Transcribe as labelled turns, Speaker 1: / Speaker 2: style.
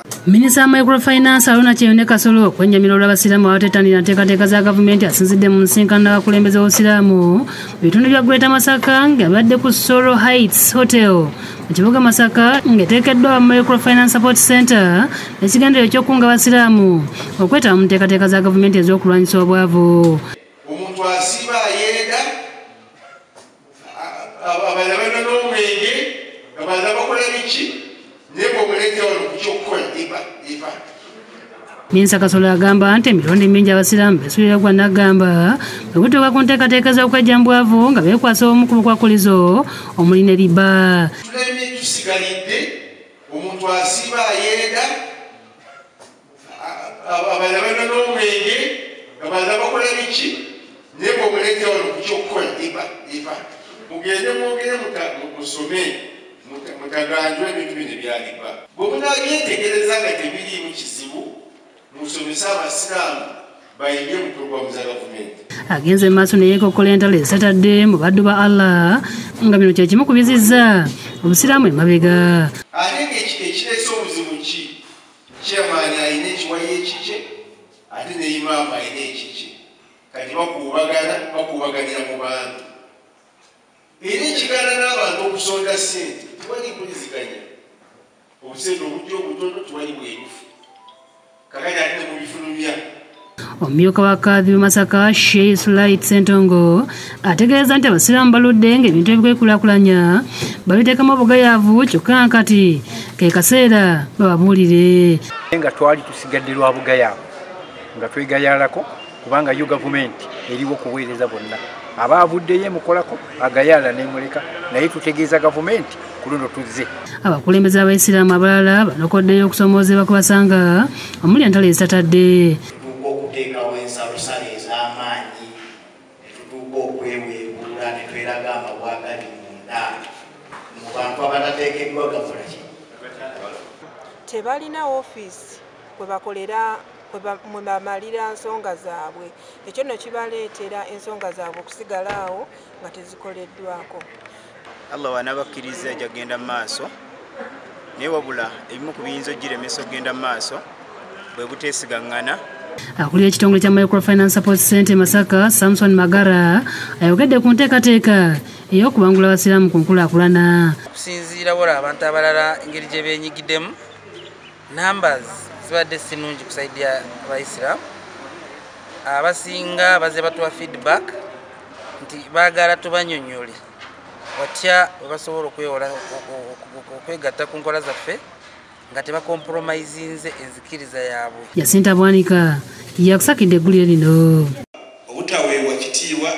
Speaker 1: Minisita Microfinance Aruna Kyeyune Kasolo kwennyamira olw'abasiraamu abatetanira nteekateeka za gavumenti asinzidde mu nsinkano n'abakulembeze b'obusiraamu mu bitundu bya Greater Masaka ng'abadde ku Soro Heights Hotel mu kibuga Masaka ng'eteekeddwa Microfinance Support Center ekigendererwa eky'okukunga abasiraamu okwetaba mu nteekateeka za gavumenti ez'okulwanyisa obwavu.
Speaker 2: Omuntu asiba ayeega abalabana n'omwenge abalala bakola biki
Speaker 1: Minisita Kasolo agamba nti emirundi mingi abasiraamu beesuulira gwa Nagamba bwe gutuuka ku nteekateeka z'okwejjambwavu nga beekwasa omu ku bukwakulizo omuli ne riba.
Speaker 2: Tuleme tusigalidde omuntu asiba ayeega abalabana n'omwenge abalala bakola biki naye bw'omuleetera wano ku kyokkola riba mugende mwogere musome mutaganjwa ebintu bino byaliba bwe munabyetegereza nga tebiriimu kizibu musomesa abasiraamu bayinge mu puroguramu za gavumenti.
Speaker 1: Agenze mu maaso ne yeekokkola entalo esatadde mu baddu ba Allah nga bino kye kimu ku bizizza obusiraamu emabega.
Speaker 2: Ate ng'ekireese obuzibu ki chairman ayina ekiwayi ekikye ate ne imaamu ayina ekikye kati bakuubaganira mu bantu era ekigaana n'abantu okusonda ssente tewali mpuliziganya obusente obujja obutono tewali bwerufu kakati ate mu bifulumya.
Speaker 1: Omumyuka wa Kadhi Masaka Sheikh Sulait Sentongo ategeeza nti abasiraamu baludde ng'ebintu ebikwekulaakulanya babiteekamu obugayaavu kyokka kati ke kaseera bababuulire.
Speaker 3: Nga twali tusigadde lwa bugayaavu nga twegayaalako kubanga yo gavumenti eriwo kuweereza bonna abaavuddeyo mukolako agayaala nemuleka naye tutegeeza gavumenti ku luno tuzze.
Speaker 1: Abakulembeze abaisiraamu abalala banokoddeyo okusoomoozebwa kwe basanga omuli entalo ezitatadde.
Speaker 4: Tutuuka okuteekawo ensalosalo ez'amaanyi ne tutuuka okweweebuula ne tweraga amabwagali munda mu bantu abatateekeddwa gakola ki.
Speaker 5: Tebalina woofiisi kwe bakolera mwe bamalira ensonga zaabwe ekyo nno kibaleetera ensonga zaabwe okusigala awo nga tezikoleddwako.
Speaker 6: Allah wanabakkiriza jagenda mu maaso naye wabula ebimu ku biyinza ogiremesa ogenda mu maaso bwe buteesigaŋŋana.
Speaker 1: Akulira ekitongole kya Microfinance Support Center Masaka Samson Magara ayogedde ku nteekateeka ey'okubangula abasiraamu ku nkulaakulana.
Speaker 7: Okusinziira wala abantu abalala engeri gye beenyigiddemu numbers zibadde si nnungi kusaidia abaisiraamu abasinga baze batuwa feedback nti baagala tubanyonyole watya bwe basobola okwegatta ku nkola zaffe nga tebakompromisinze enzikiriza yaabwe.
Speaker 1: Yasinta Bwanika yakusakidde eggulire lino.
Speaker 2: Obutaweebwa kitiibwa